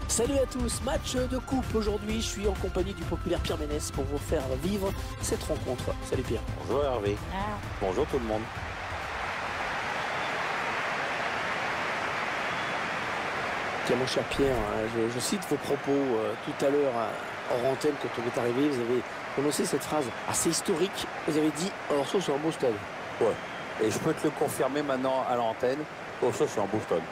Salut à tous, match de coupe aujourd'hui. Je suis en compagnie du populaire Pierre Ménès pour vous faire vivre cette rencontre. Salut Pierre. Bonjour Hervé. Bonjour tout le monde. Tiens mon cher Pierre, je cite vos propos tout à l'heure hors antenne quand on est arrivé. Vous avez prononcé cette phrase assez historique. Vous avez dit Orso c'est un beau stade. Ouais. Et je peux te le confirmer maintenant à l'antenne. Orso c'est un beau stade.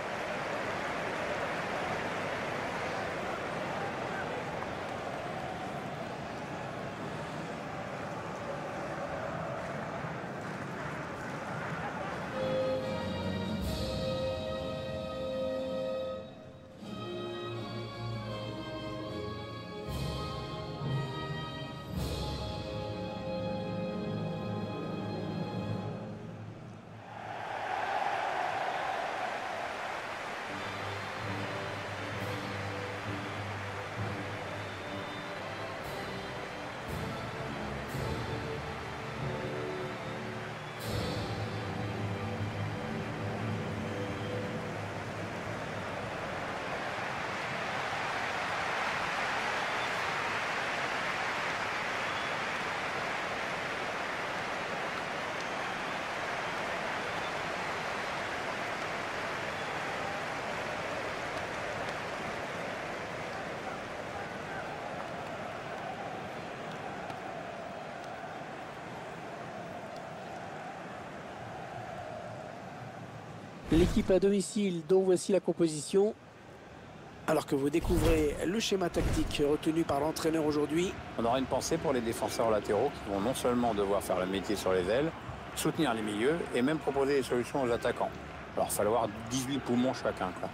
L'équipe à domicile dont voici la composition. Alors que vous découvrez le schéma tactique retenu par l'entraîneur aujourd'hui. On aura une pensée pour les défenseurs latéraux qui vont non seulement devoir faire le métier sur les ailes, soutenir les milieux et même proposer des solutions aux attaquants. Alors il va falloir 18 poumons chacun, quoi.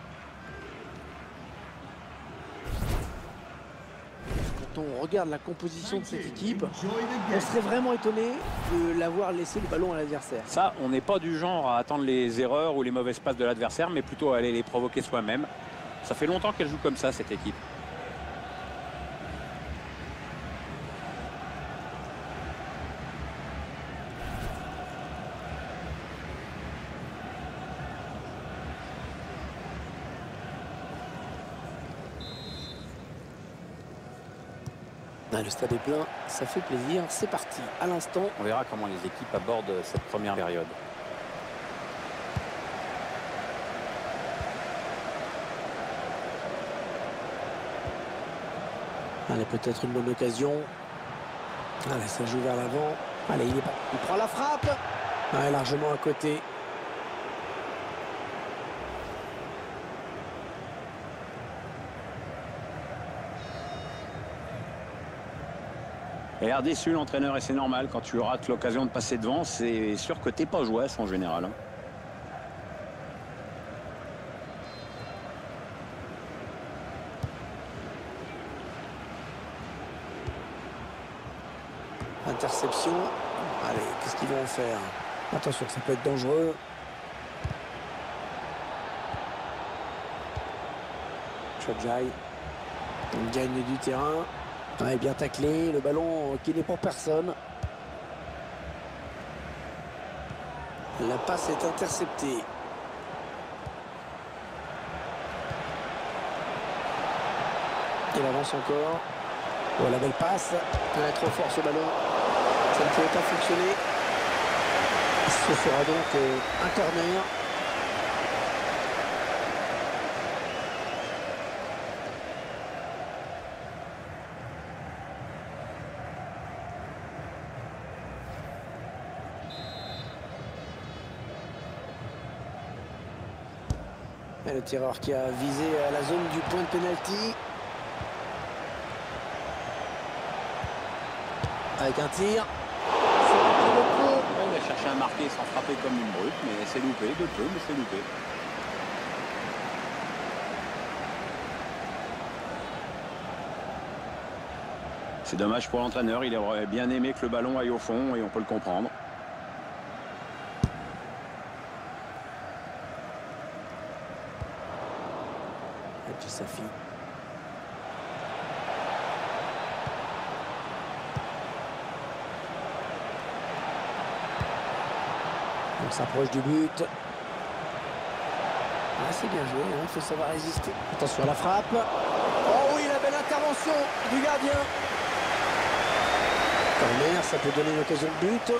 Quand on regarde la composition de cette équipe, on serait vraiment étonné de l'avoir laissé le ballon à l'adversaire. Ça, on n'est pas du genre à attendre les erreurs ou les mauvaises passes de l'adversaire, mais plutôt à aller les provoquer soi-même. Ça fait longtemps qu'elle joue comme ça, cette équipe. Le stade est plein, ça fait plaisir. C'est parti. À l'instant, on verra comment les équipes abordent cette première période. Allez, peut-être une bonne occasion. Allez, ça joue vers l'avant. Allez, il prend la frappe. Allez, largement à côté. Il a l'air déçu l'entraîneur et c'est normal. Quand tu rates l'occasion de passer devant, c'est sûr que t'es pas jouasse en général. Hein. Interception. Allez, qu'est-ce qu'ils vont en faire? Attention, ça peut être dangereux. Chadjai. On gagne du terrain. Ouais, bien taclé, le ballon qui n'est pour personne. La passe est interceptée. Il avance encore. Oh, la belle passe. Il est trop fort ce ballon. Ça ne peut pas fonctionner. Ce sera donc un corner. Et le tireur qui a visé la zone du point de pénalty. Avec un tir. Il a cherché à marquer sans frapper comme une brute, mais c'est loupé de peu, mais c'est loupé. C'est dommage pour l'entraîneur, il aurait bien aimé que le ballon aille au fond et on peut le comprendre. Safi. On s'approche du but. Ah, c'est bien joué, hein, il faut savoir résister. Attention à la frappe. Oh oui, la belle intervention du gardien. Corner, ça peut donner une occasion de but.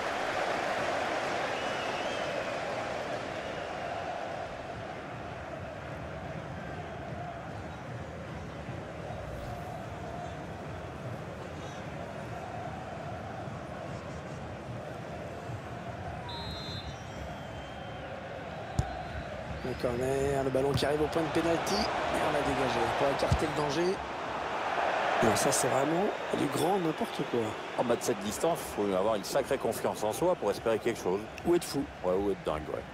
Le corner, le ballon qui arrive au point de pénalty. Et on a dégagé pour écarter le danger. Non, ça c'est vraiment du grand n'importe quoi. En bas de cette distance, il faut avoir une sacrée confiance en soi pour espérer quelque chose. Ou être fou. Ouais, ou être dingue, ouais.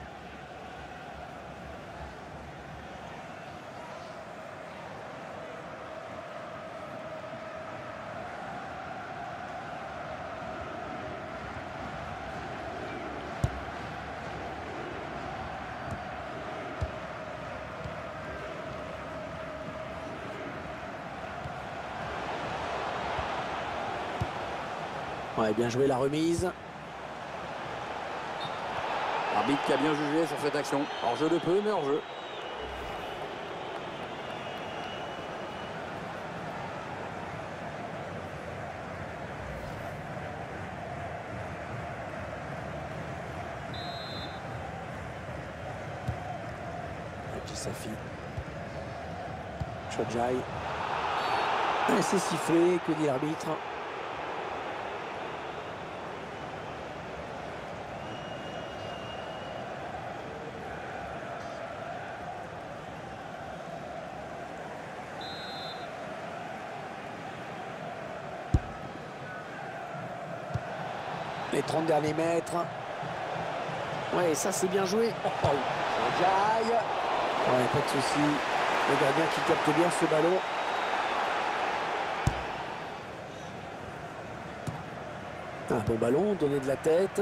Ouais, bien joué la remise. L'arbitre qui a bien jugé sur cette action. Hors jeu de peu, mais hors jeu. Et puis Safi. Chodjai. C'est sifflé, que dit l'arbitre? Les 30 derniers mètres. Ouais, ça c'est bien joué. Chodjai. Ouais, pas de souci. Le gardien qui capte bien ce ballon. Un bon ballon, donné de la tête.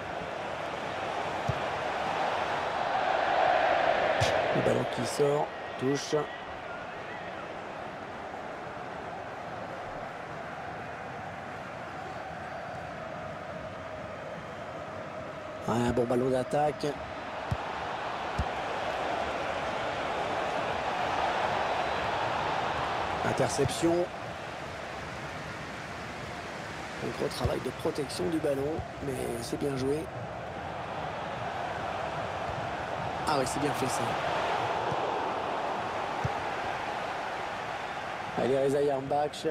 Le ballon qui sort, touche. Un bon ballon d'attaque. Interception. Un gros travail de protection du ballon, mais c'est bien joué. Ah ouais, c'est bien fait ça. Allez, Reza Yarmbach.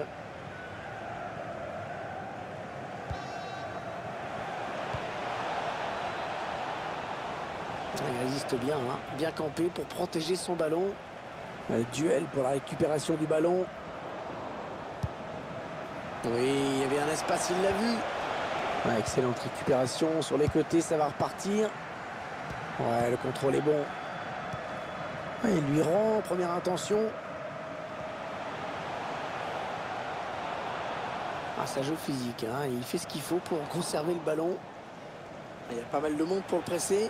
Il résiste bien, hein. Bien campé pour protéger son ballon. Duel pour la récupération du ballon. Oui, il y avait un espace, il l'a vu. Ouais, excellente récupération sur les côtés, ça va repartir. Ouais, le contrôle est bon. Ouais, il lui rend, première intention. Ah, ça joue physique, hein. Il fait ce qu'il faut pour conserver le ballon. Il y a pas mal de monde pour le presser.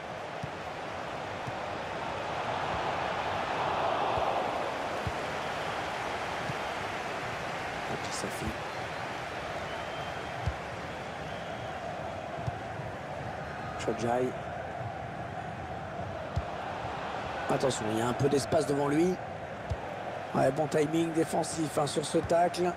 Et puis ça fait. Chodjai. Attention, il y a un peu d'espace devant lui. Ouais, bon timing défensif hein, sur ce tacle.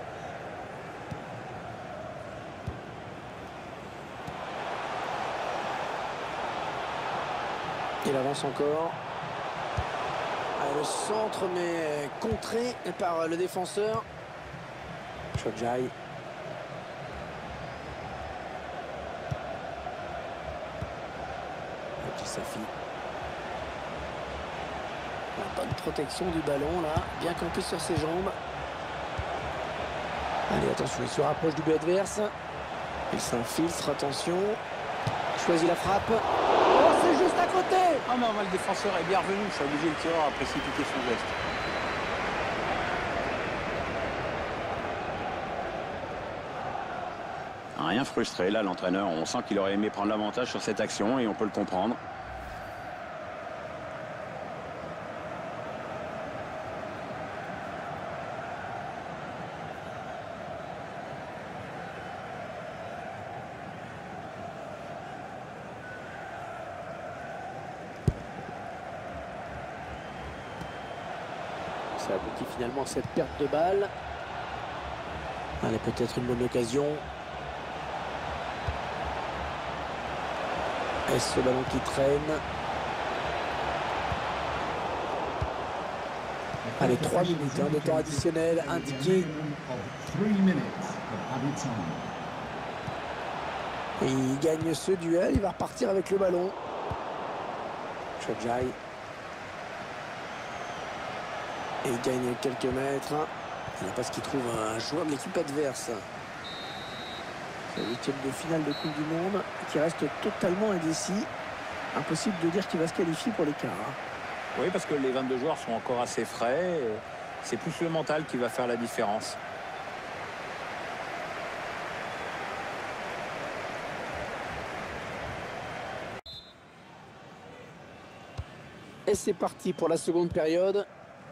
Il avance encore. Ah, le centre mais contré par le défenseur. Chodjai. Petit Safi. La bonne protection du ballon là, bien campé sur ses jambes. Allez, attention, il se rapproche du but adverse. Il s'infiltre, attention. Choisit la frappe. Oh, c'est juste à côté. Ah non, le défenseur est bien revenu. Ça a obligé le tireur à précipiter son geste. Rien frustré, là, l'entraîneur. On sent qu'il aurait aimé prendre l'avantage sur cette action et on peut le comprendre. Ça aboutit finalement à cette perte de balle. Allez, peut-être une bonne occasion. Et ce ballon qui traîne. Allez, 3 minutes de temps additionnel indiqué. Et il gagne ce duel. Il va repartir avec le ballon. Chodjai. Et il gagne quelques mètres. Il n'y a pas ce qu'il trouve un joueur de l'équipe adverse. C'est le 8e de finale de Coupe du Monde qui reste totalement indécis. Impossible de dire qu'il va se qualifier pour l'écart. Oui, parce que les 22 joueurs sont encore assez frais. C'est plus le mental qui va faire la différence. Et c'est parti pour la seconde période.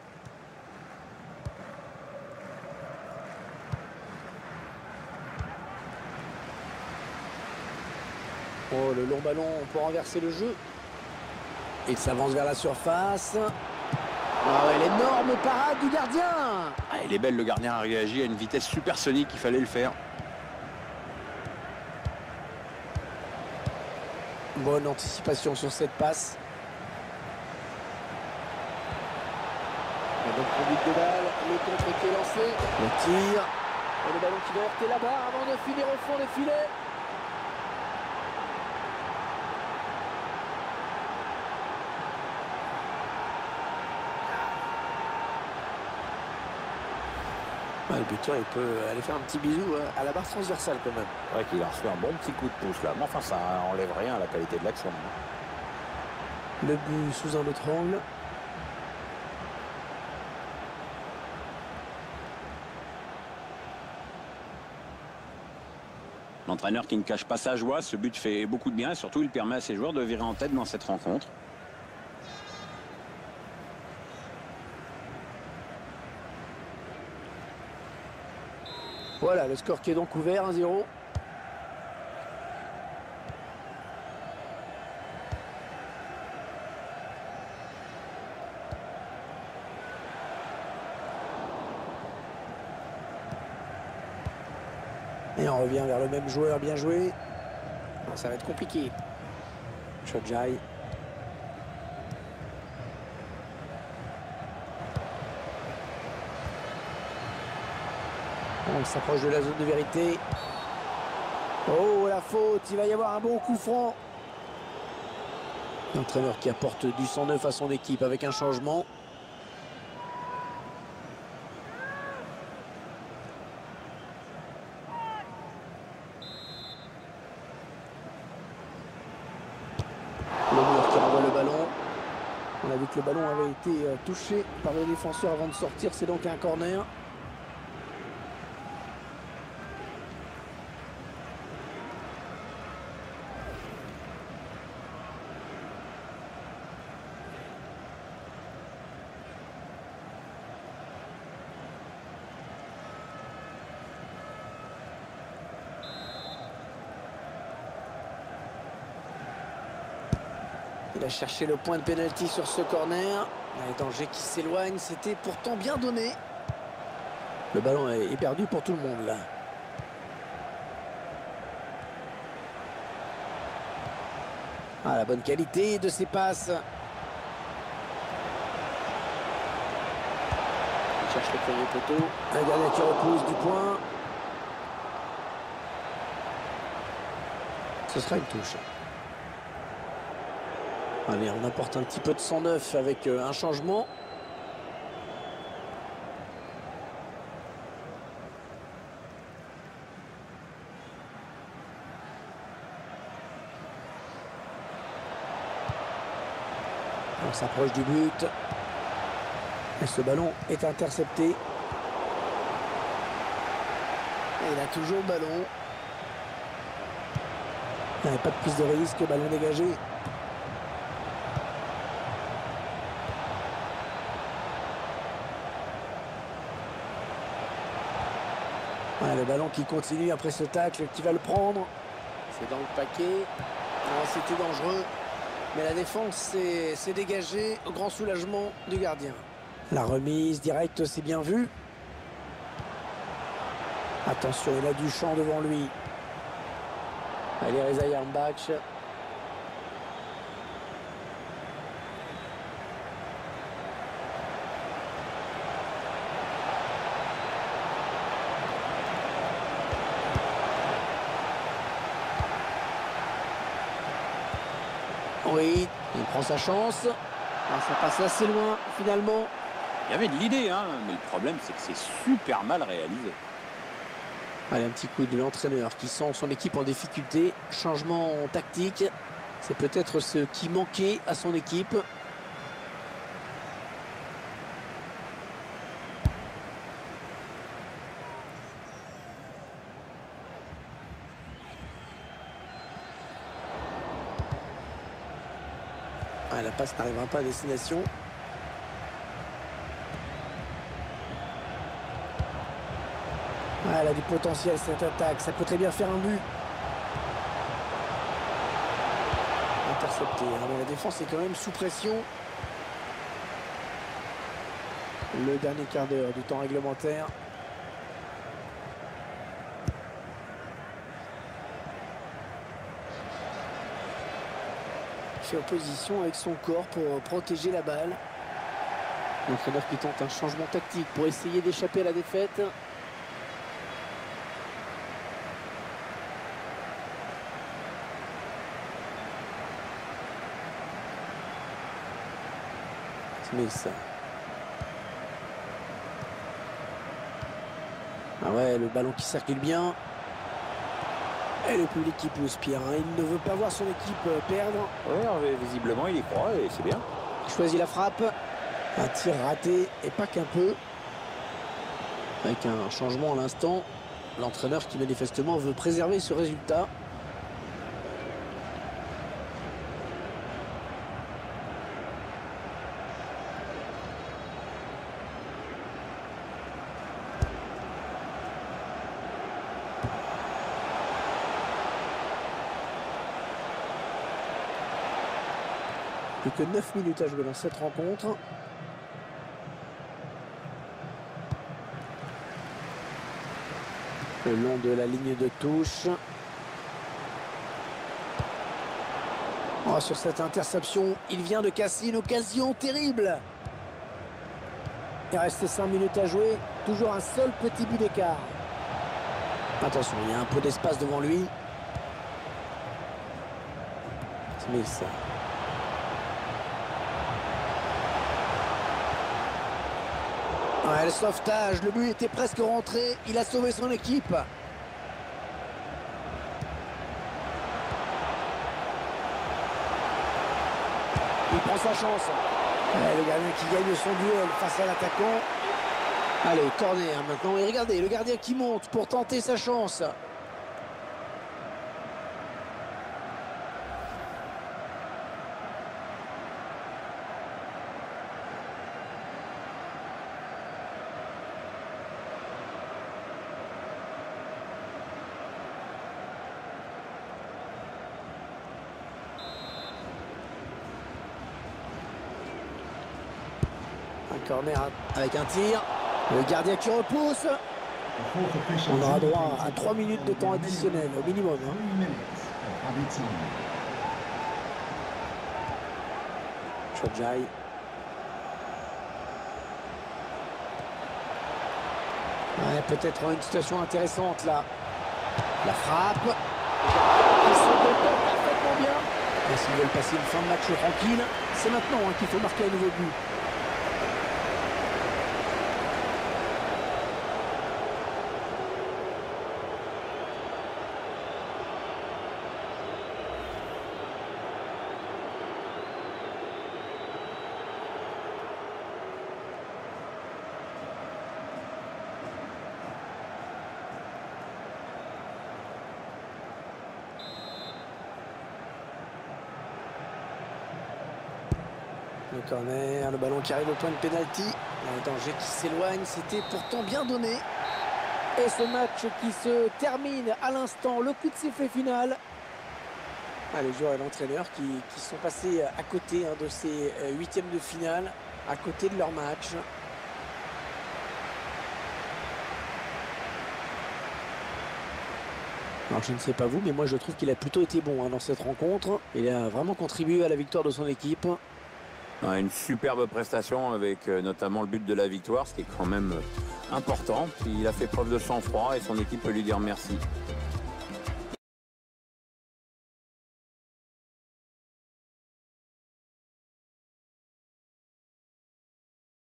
Oh, le long ballon pour renverser le jeu. Il s'avance vers la surface. Oh, l'énorme parade du gardien. Ah, il est belle, le gardien a réagi à une vitesse supersonique, il fallait le faire. Bonne anticipation sur cette passe. La bonne conduite de balle, le contre qui est lancé, le tir, et le ballon qui va heurter la barre avant de finir au fond des filets. Le buteur, il peut aller faire un petit bisou à la barre transversale quand même. C'est vrai qu'il a reçu un bon petit coup de pouce là, mais enfin ça enlève rien à la qualité de l'action. Le but sous un autre angle. L'entraîneur qui ne cache pas sa joie, ce but fait beaucoup de bien et surtout il permet à ses joueurs de virer en tête dans cette rencontre. Voilà, le score qui est donc ouvert, 1-0. Et on revient vers le même joueur, bien joué. Ça va être compliqué. Chodjai. On s'approche de la zone de vérité. Oh, la faute. Il va y avoir un bon coup franc. L'entraîneur qui apporte du 109 à son équipe avec un changement. Le mur qui renvoie le ballon. On a vu que le ballon avait été touché par le défenseur avant de sortir. C'est donc un corner. Il a cherché le point de pénalty sur ce corner. Les dangers qui s'éloignent, c'était pourtant bien donné. Le ballon est perdu pour tout le monde là. Ah, la bonne qualité de ses passes. Il cherche le premier poteau. Un gardien qui repousse du point. Ce sera une touche. Allez, on apporte un petit peu de 109 avec un changement. On s'approche du but. Et ce ballon est intercepté. Et il a toujours le ballon. Il n'y avait pas de prise de risque, ballon dégagé. Ah, le ballon qui continue après ce tacle, qui va le prendre. C'est dans le paquet. C'était dangereux. Mais la défense s'est dégagée au grand soulagement du gardien. La remise directe, c'est bien vu. Attention, il a du champ devant lui. Allez, Reza Yarmbach. Oui, il prend sa chance. Ah, ça passe assez loin, finalement. Il y avait de l'idée, hein, mais le problème, c'est que c'est super mal réalisé. Allez, un petit coup de l'entraîneur qui sent son équipe en difficulté. Changement tactique. C'est peut-être ce qui manquait à son équipe. Ah, la passe n'arrivera pas à destination. Ah, elle a du potentiel cette attaque. Ça peut très bien faire un but. Intercepté. Alors, la défense est quand même sous pression. Le dernier quart d'heure du temps réglementaire. Il fait opposition avec son corps pour protéger la balle. L'entraîneur qui tente un changement tactique pour essayer d'échapper à la défaite. Smith. Ah ouais, le ballon qui circule bien. Et le public qui pousse Pierre. Hein. Il ne veut pas voir son équipe perdre. Ouais, visiblement, il y croit et c'est bien. Il choisit la frappe. Un tir raté et pas qu'un peu. Avec un changement à l'instant. L'entraîneur qui manifestement veut préserver ce résultat. Plus que 9 minutes à jouer dans cette rencontre. Le long de la ligne de touche. Oh, sur cette interception, il vient de casser une occasion terrible. Il reste 5 minutes à jouer. Toujours un seul petit but d'écart. Attention, il y a un peu d'espace devant lui. Smith. Ouais, le sauvetage, le but était presque rentré. Il a sauvé son équipe. Il prend sa chance. Ouais, le gardien qui gagne son duel face à l'attaquant. Allez, corner maintenant. Et regardez, le gardien qui monte pour tenter sa chance. Un corner avec un tir. Le gardien qui repousse. On aura droit à 3 minutes de temps additionnel au minimum. Hein. Chodjai. Ouais, peut-être une situation intéressante là. La frappe. Il se détend parfaitement bien. Et s'ils veulent passer une fin de match tranquille, c'est maintenant hein, qu'il faut marquer un nouveau but. Le corner, le ballon qui arrive au point de pénalty. Un danger qui s'éloigne, c'était pourtant bien donné. Et ce match qui se termine à l'instant, le coup de sifflet final. Ah, les joueurs et l'entraîneur qui sont passés à côté hein, de ces huitièmes de finale, à côté de leur match. Alors je ne sais pas vous, mais moi je trouve qu'il a plutôt été bon dans cette rencontre. Il a vraiment contribué à la victoire de son équipe. Ouais, une superbe prestation avec notamment le but de la victoire, ce qui est quand même important. Puis il a fait preuve de sang-froid et son équipe peut lui dire merci.